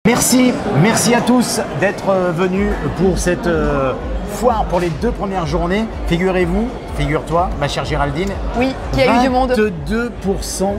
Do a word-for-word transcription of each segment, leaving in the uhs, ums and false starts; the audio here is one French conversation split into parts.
Merci, merci à tous d'être venus pour cette euh, foire pour les deux premières journées. Figurez-vous, figure-toi, ma chère Géraldine. Oui, qu'il y a eu du monde. vingt-deux pour cent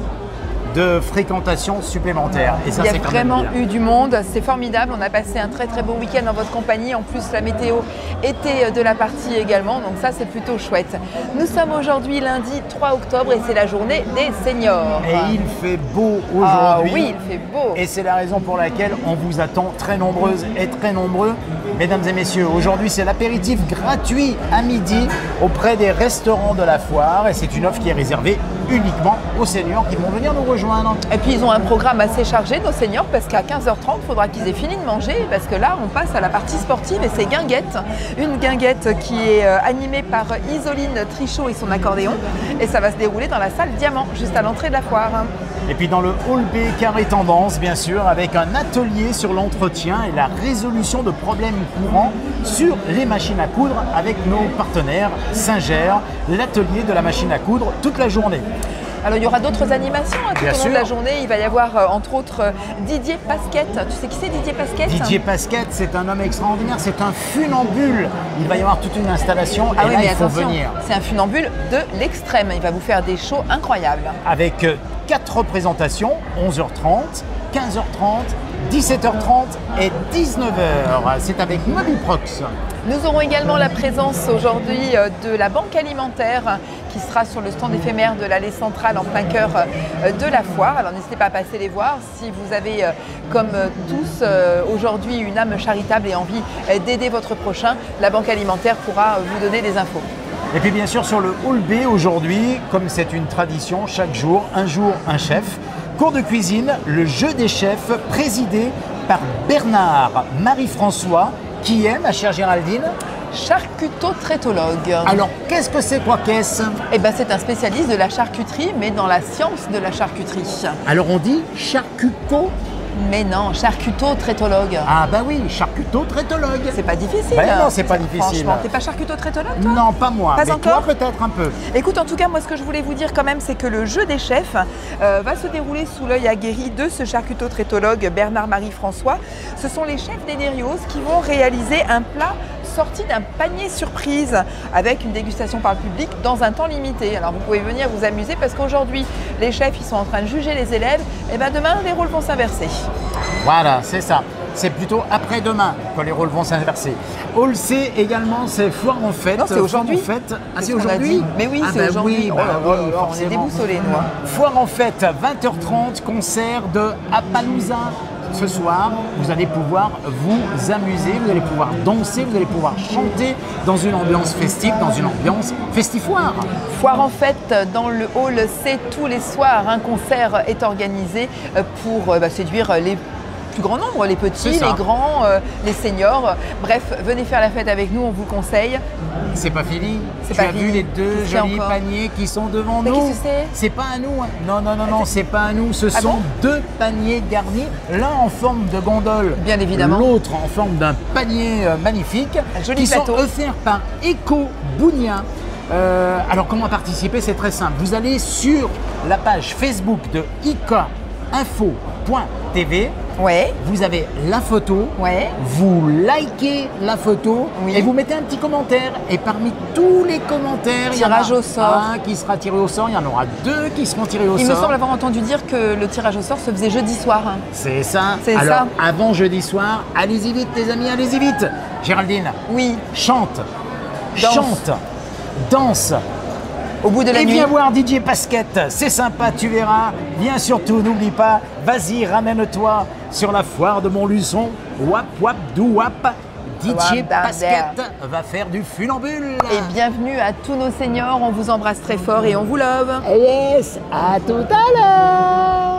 de fréquentation supplémentaire. Et ça, il y a c'est quand vraiment même bien. eu du monde, c'est formidable. On a passé un très très beau week-end en votre compagnie. En plus, la météo était de la partie également, donc ça c'est plutôt chouette. Nous sommes aujourd'hui lundi trois octobre et c'est la journée des seniors. Et il fait beau aujourd'hui. Ah oui, il fait beau. Et c'est la raison pour laquelle on vous attend très nombreuses et très nombreux. Mesdames et messieurs, aujourd'hui c'est l'apéritif gratuit à midi auprès des restaurants de la foire. Et c'est une offre qui est réservée uniquement aux seniors qui vont venir nous rejoindre. Et puis ils ont un programme assez chargé, nos seniors, parce qu'à quinze heures trente, il faudra qu'ils aient fini de manger, parce que là on passe à la partie sportive et c'est guinguette. Une guinguette qui est animée par Isoline Trichot et son accordéon. Et ça va se dérouler dans la salle Diamant, juste à l'entrée de la foire. Et puis dans le hall B carré tendance, bien sûr, avec un atelier sur l'entretien et la résolution de problèmes courants sur les machines à coudre avec nos partenaires Singer, l'atelier de la machine à coudre toute la journée. Alors il y aura d'autres animations hein, tout Bien au long sûr. de la journée. Il va y avoir euh, entre autres euh, Didier Pasquette. Tu sais qui c'est Didier Pasquette? Didier Pasquette, c'est un homme extraordinaire, c'est un funambule. Il va y avoir toute une installation Ah et oui, là mais il faut attention, venir. c'est un funambule de l'extrême. Il va vous faire des shows incroyables. Avec quatre représentations, onze heures trente, quinze heures trente, dix-sept heures trente et dix-neuf heures. C'est avec Mobiprox. Nous aurons également la présence aujourd'hui de la Banque Alimentaire qui sera sur le stand éphémère de l'allée centrale en plein cœur de la foire. Alors n'hésitez pas à passer les voir. Si vous avez, comme tous aujourd'hui, une âme charitable et envie d'aider votre prochain, la Banque Alimentaire pourra vous donner des infos. Et puis bien sûr sur le hall B aujourd'hui, comme c'est une tradition, chaque jour, un jour, un chef. Cours de cuisine, le jeu des chefs, présidé par Bernard Marie-François, qui est, ma chère Géraldine, charcuto-traitologue. alors qu'est-ce que c'est quoi qu'est-ce? Eh ben, c'est un spécialiste de la charcuterie, mais dans la science de la charcuterie. Alors on dit charcuto? Mais non, charcuto-traitologue. Ah bah oui, charcuto-traitologue. C'est pas difficile. Ben non, c'est pas difficile. Franchement, t'es pas charcuto-traitologue toi? Non, pas moi, Pas mais encore toi peut-être un peu. Écoute, en tout cas, moi, ce que je voulais vous dire quand même, c'est que le jeu des chefs euh, va se dérouler sous l'œil aguerri de ce charcuto-traitologue Bernard-Marie François. Ce sont les chefs d'Enerios qui vont réaliser un plat sorti d'un panier surprise avec une dégustation par le public dans un temps limité. Alors vous pouvez venir vous amuser parce qu'aujourd'hui les chefs ils sont en train de juger les élèves et ben demain les rôles vont s'inverser. Voilà, c'est ça. C'est plutôt après-demain que les rôles vont s'inverser. Hall C également, c'est foire en fête. Non, c'est aujourd'hui. Foire en fête. Ah, C'est c'est ce qu'on a aujourd'hui? dit. Mais oui, Ah c'est bah aujourd'hui. oui, Oh bah là oui, là là, on est forcément. déboussolés, nous, hein. Foire en fête, vingt heures trente, concert de Appaloosa. Ce soir, vous allez pouvoir vous amuser, vous allez pouvoir danser, vous allez pouvoir chanter dans une ambiance festive, dans une ambiance festifoire. Foire en fête dans le hall C tous les soirs. Un concert est organisé pour bah, séduire les plus grand nombre, les petits, C'est ça. les grands, euh, les seniors. Bref, venez faire la fête avec nous, on vous conseille. C'est pas fini. C'est Tu pas as fini. vu les deux Qu'est-ce qu'il y a jolis encore paniers qui sont devant Mais nous. qu'est-ce que c'est? C'est pas à nous. hein. Non, non, non, non, c'est pas à nous. Ce Ah sont bon deux paniers garnis, l'un en forme de gondole, Bien évidemment. l'autre en forme d'un panier euh, magnifique, Un joli qui plateau. sont offerts par Eco Bounia. Euh, alors comment participer? C'est très simple. Vous allez sur la page Facebook de i k info point t v. Ouais, Vous avez la photo, ouais. vous likez la photo Oui. et vous mettez un petit commentaire. Et parmi tous les commentaires, il y en Tirage a au sort. un qui sera tiré au sort, il y en aura deux qui seront tirés au Il me sort. semble avoir entendu dire que le tirage au sort se faisait jeudi soir. hein. C'est ça. C'est Alors, ça. avant jeudi soir, allez-y vite les amis, allez-y vite. Géraldine, Oui, chante, Danse. chante, danse. au bout de la Et nuit. viens voir D J Pasquette, c'est sympa, tu verras. Viens surtout, n'oublie pas, vas-y, ramène-toi sur la foire de Montluçon. Wap, wap, dou, wap. D J Wap, dap, Pasquette va faire du funambule. Et bienvenue à tous nos seniors, on vous embrasse très fort et on vous love. Yes, à tout à l'heure.